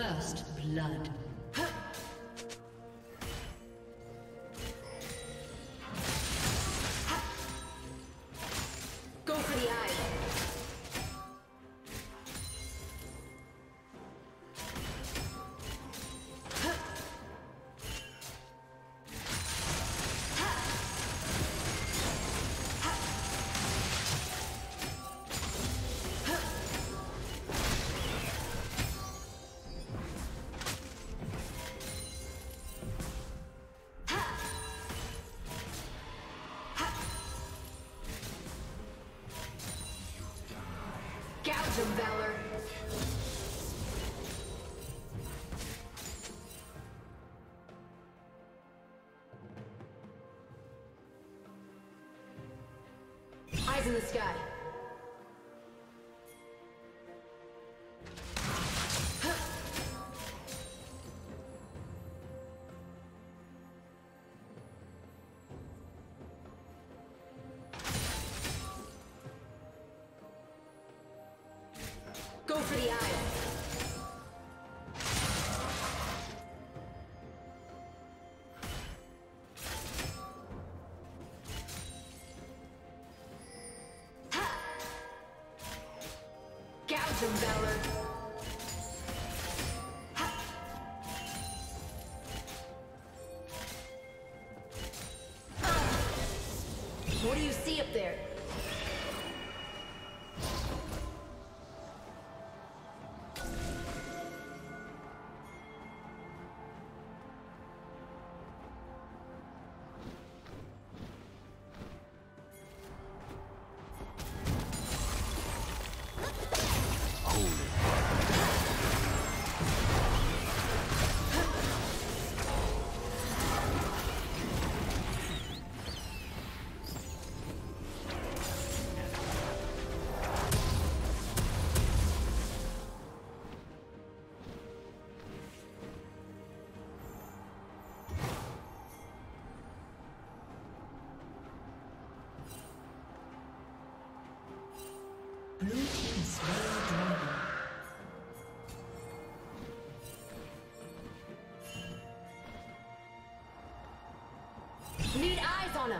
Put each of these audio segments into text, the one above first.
First blood. Go for the eye. Gouge him, Valor. Eyes in the sky. Go for the eye. Gouge him, Valor. What do you see up there? Blue team slain dragon. Need eyes on him.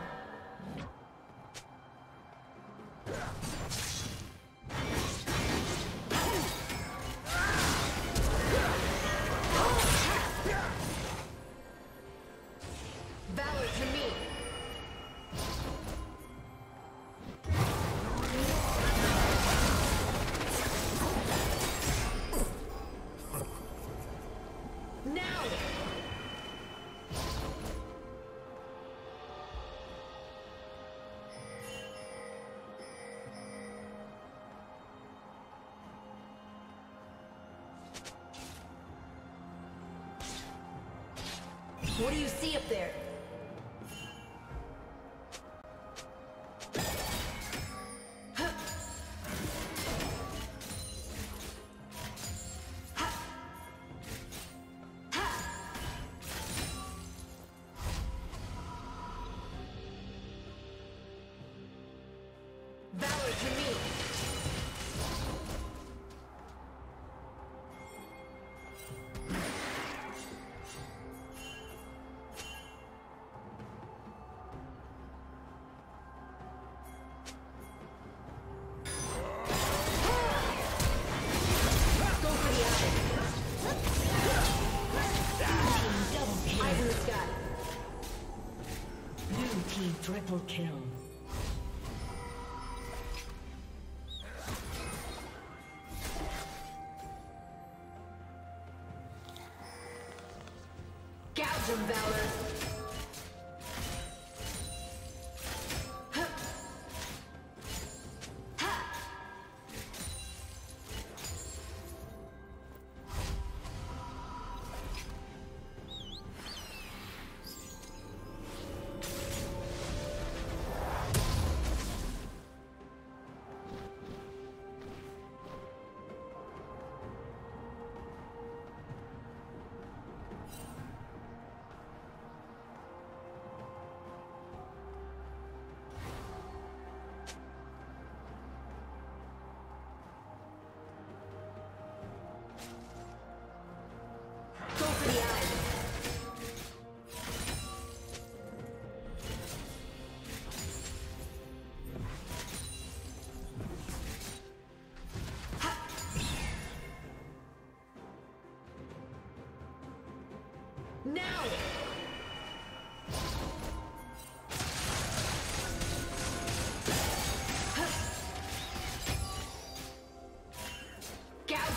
Valor to me. What do you see up there? Valor to me. Triple kill. Gouge him, Valor.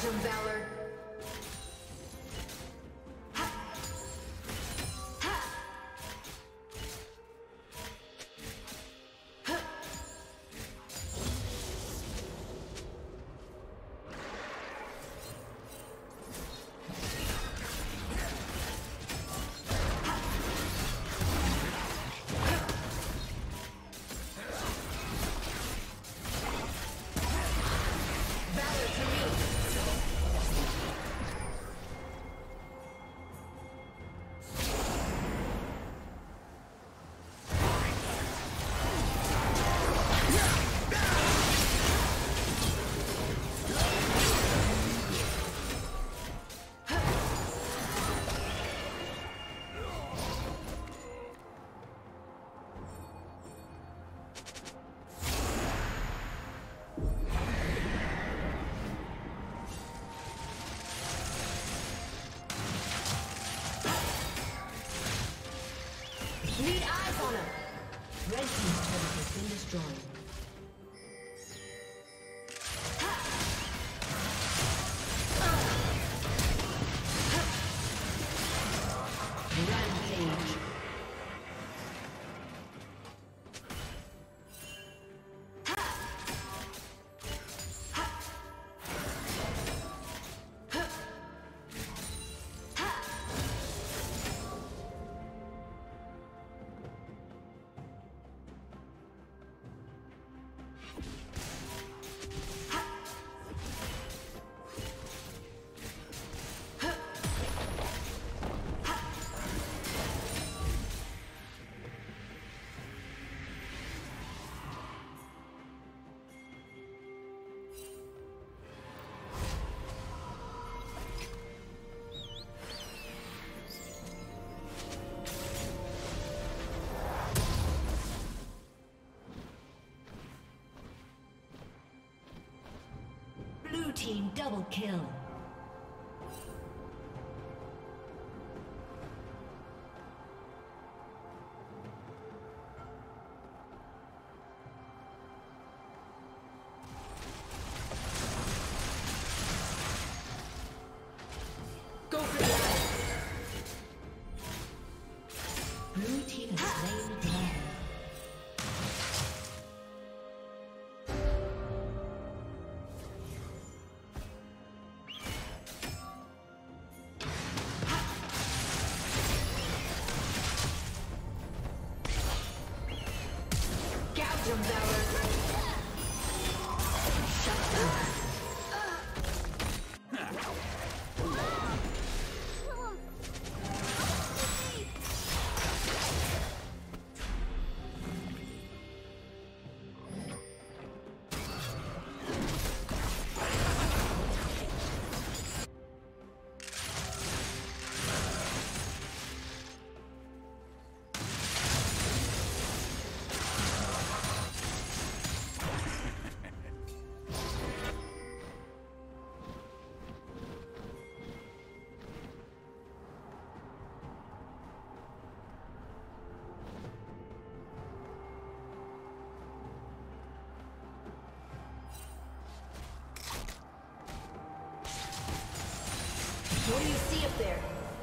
Gouge 'em, Valor. Need eyes on him. Red team's turret has been destroyed. Rampage. Team double kill. Go for it. Blue team has slain the dragon. What do you see up there?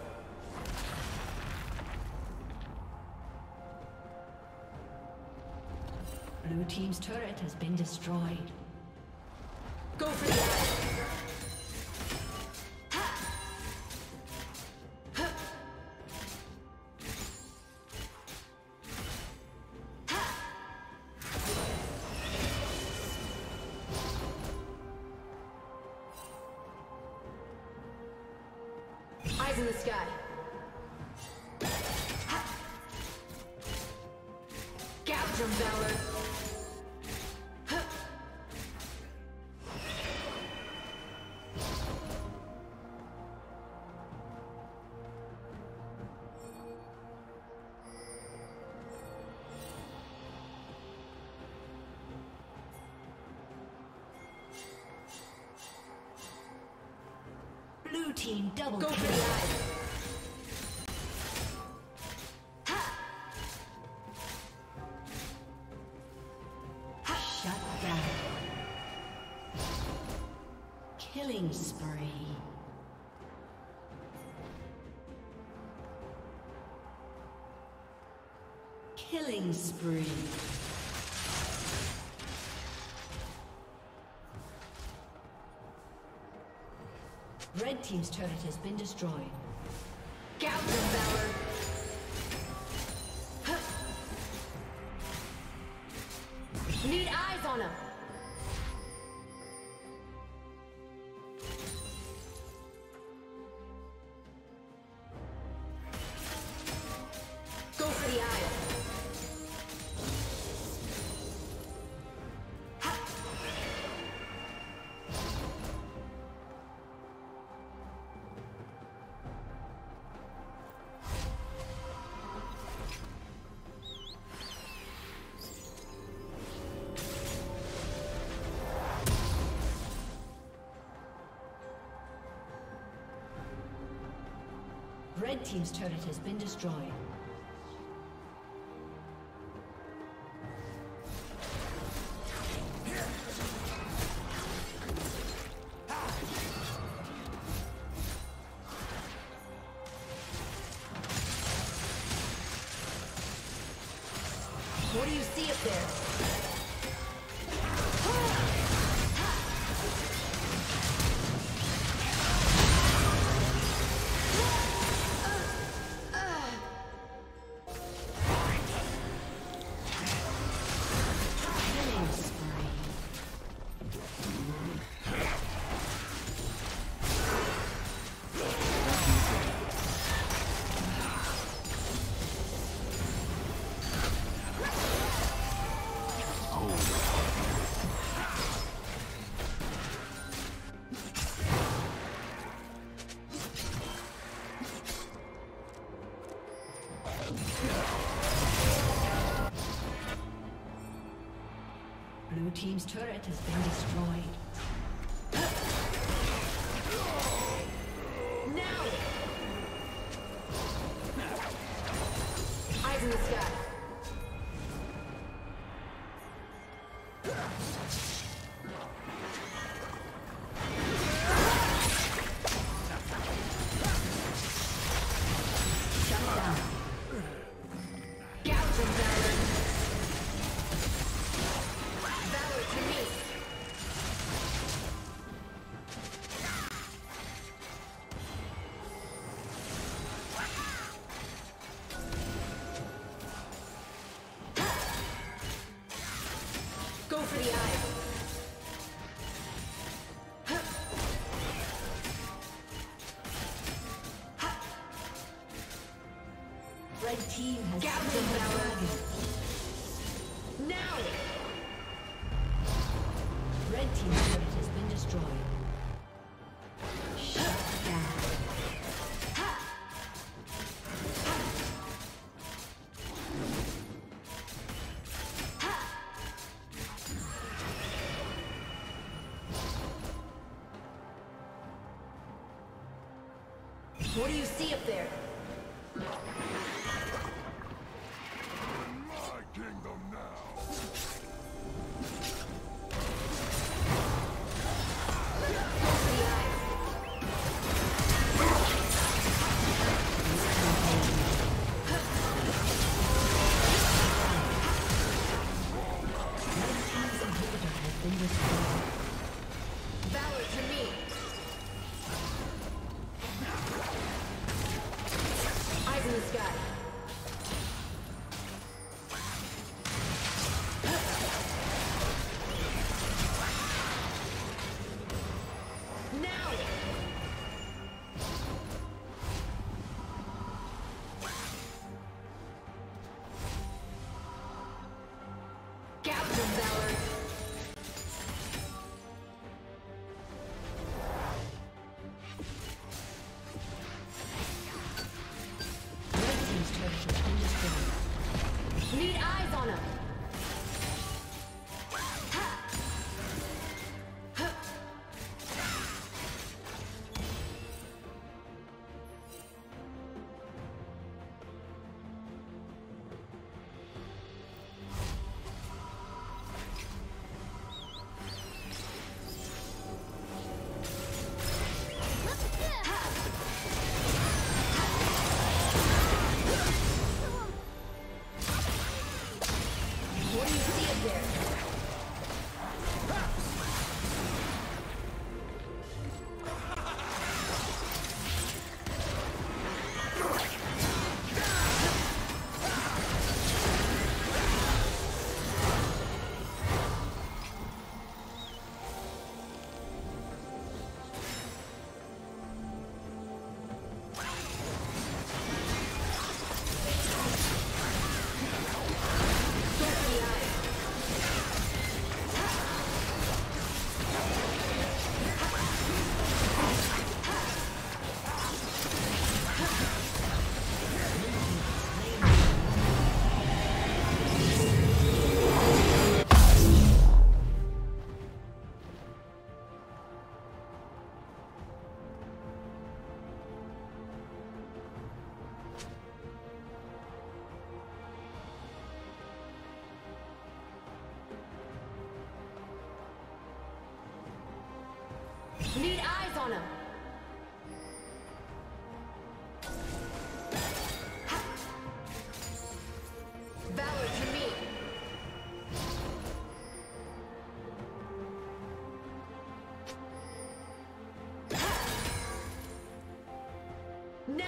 Blue team's turret has been destroyed. Go for it. Eyes in the sky. Gouge 'em, Valor. Blue team double Go kill. for the eyes. Shut down. Killing spree. Killing spree. Red team's turret has been destroyed. Gouge them, Valor. Need eyes on him. Go for the eyes. Red team's turret has been destroyed. What do you see up there? Blue team's turret has been destroyed. Now! Eyes in the sky. Go for the eyes. Red team has Gouge slain the them, dragon. Now! Red team's turret has been destroyed. Shut down. What do you see up there? My kingdom now. Go for the eyes. Red team's inhibitor has been destroyed. Valor to me. Eyes in the sky. Now! Gouge them, Valor. Red team's turret has been destroyed. Need eyes on him. there. Need eyes on him. Valor to me. Now.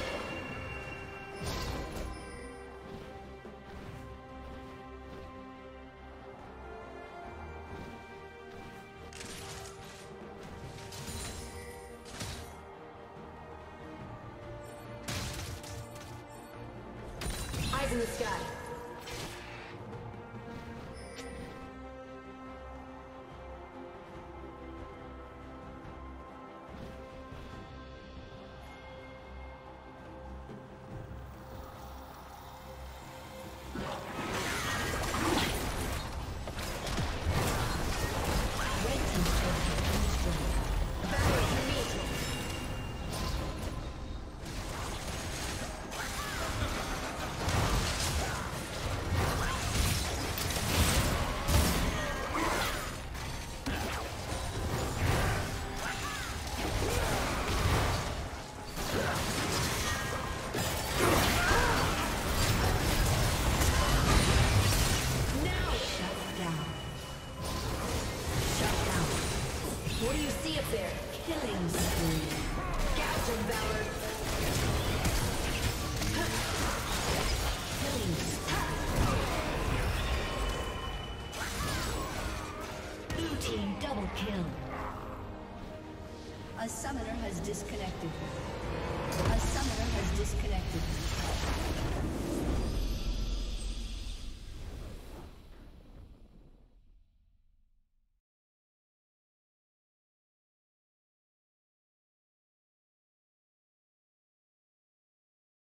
Eyes in the sky. What do you see up there? Killing spree. Gouge him, Valor. Killing spree. Blue team double kill. A summoner has disconnected. A summoner has disconnected.